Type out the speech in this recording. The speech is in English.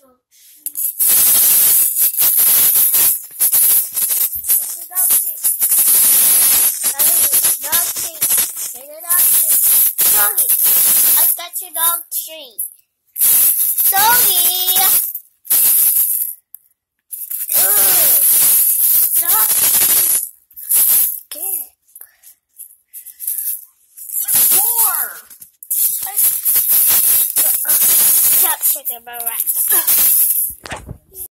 Doggy, I got your dog treat. Doggy! Stop. Get it. More! Stop shaking my rat.